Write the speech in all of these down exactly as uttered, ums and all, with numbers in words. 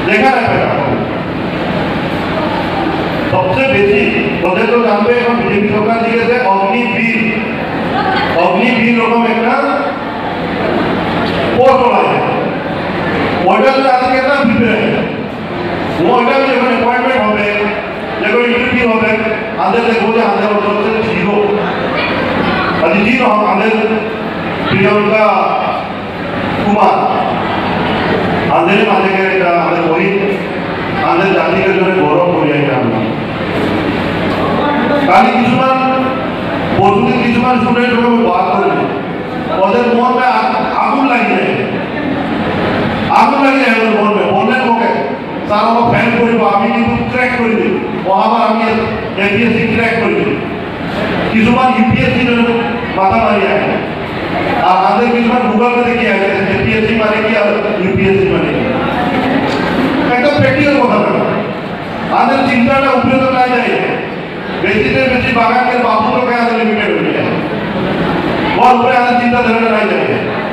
দেখা নাই सबसे बेसी ওদের তো জানবে এখন বিজেপি সরকার দিয়েছে অগ্নিবীর অগ্নিবীর রকম একটা পোস্ট আছে ওইটা যদি আজকে না প্রিপেয়ার ওইটা যখন অ্যাপয়েন্টমেন্ট হবে যখন ইন্টারভিউ হবে আমাদের দেখবো যে আমাদের হচ্ছে জিরো আজ জিরো আমাদের প্রিয়ঙ্কা কুমার আমাদের মাঝে এটা আমাদের বই আমাদের জাতিকে জন্য গৌরব করি এটা আমরা কালি কিছুমান পরশুদিন কিছুমান স্টুডেন্ট বাদ করে ওদের মনে আগুন লাগি যায় আগুন লাগি যায় ওদের মনে বললেন ওকে স্যার আমার ফ্যান করিব আমি কিন্তু ক্র্যাক করে দিই ও আবার আমি এপিএসসি ক্র্যাক করে দিই কিছুমান ইউপিএসসি মাথা মারি আছে আর আমাদের কিছুমান গুগল করে কি আছে এপিএসসি মানে কি আর ইউপিএসসি মানে কি একটা প্র্যাকটিক্যাল কথা না আমাদের চিন্তাটা উপরে তো না যায় বেশি से বেশি বাগানের বাবু তো কে আমাদের লিমিটেড হয়ে যায় और উপরে আমাদের চিন্তা ধারণা নাই যায়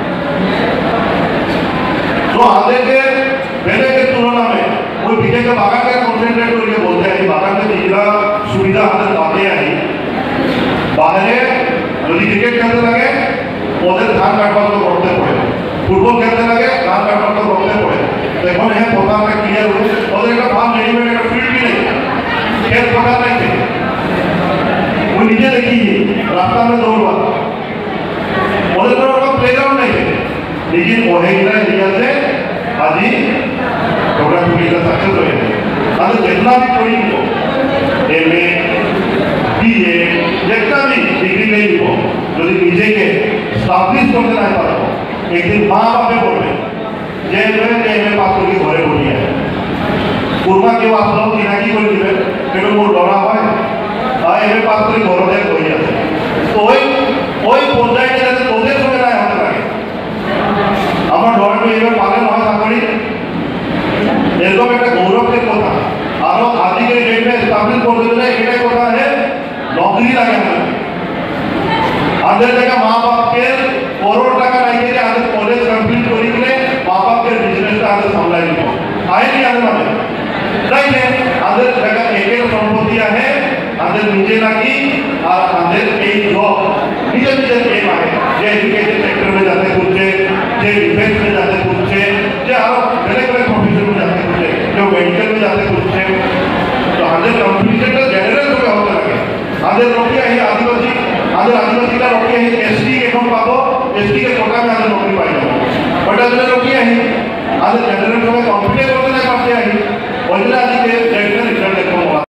तो আমাদেরকে पहले के तुलना में कोई बीजे के बागान का कंसंट्रेट करके बोलते हैं बागान में जिला सुविधा हमारे पाते हैं बाहरे যদি ক্রিকেট খেলতে লাগে ওদের ধান কাটবার তো করতে পড়ে ফুটবল খেলতে লাগে ধান কাটবার তো করতে পড়ে এখন হ্যাঁ প্রধানটা ক্লিয়ার হলো ওদের একটা ভালো রেডিমেড একটা ফিল্ড भी नहीं खेल पकड़ नहीं थे वो नीचे देखिए रास्ता में दौड़वा ওদের কোনো রকম প্লেগ্রাউন্ড नहीं थे लेकिन ওহেগিরা एरिया से आज ही जोग्राफी का सक्सेस हो गया आज जितना भी कोई हो एमए बीए जितना भी डिग्री नहीं हो যদি নিজেকে স্টাবলিশ করতে না পারো একদিন মা বাপে বলবে যে এমএ পাস করে ঘরে বসিয়ে পূর্বা কেউ আসলো চিনাকি করে দিবেন কিন্তু মোর ডরা হয় এমএ পাস করে ঘরে বই আছে তো ওই ওই পর্যায়ে যাতে তোদের সঙ্গে না হতে লাগে আমার ডরটা এবার পালেন হয় চাকরি এরকম একটা গৌরবের কথা আরো আজকের ডেটে স্টাবলিশ করতে গেলে এটাই কথা है नौकरी লাগে না আমাদের জায়গা মা বাপকে করোড় টাকা লাগে যে আমাদের কলেজ কমপ্লিট করি গেলে মা বাপের বিজনেসটা আমাদের সামলাই নিব আইনি আমাদের মাঝে তাই না আমাদের জায়গা একের সম্পত্তি আছে আমাদের নিজে লাগি আর আমাদের এই জব নিজে নিজে এম আছে যে এডুকেশন সেক্টর में जाते করছে যে ডিফেন্স में जाते করছে যে আরো বেলেগ বেলেগ প্রফেশন में जाते করছে যে মেডিকেল में जाते করছে তো আমাদের কম্পিটিশনটা জেনারেল হবে হতে লাগে আমাদের লোকে এই আদিবাসী আমাদের আদিবাসীরা লোকে এই এসটি এখন পাবো এসটি के कोटा में আমাদের नौकरी পাই যাবো ওটা জন্য লোকে এই আমাদের জেনারেল সঙ্গে কম্পিটিশন করতে না পারতে এই ওইটা আজকে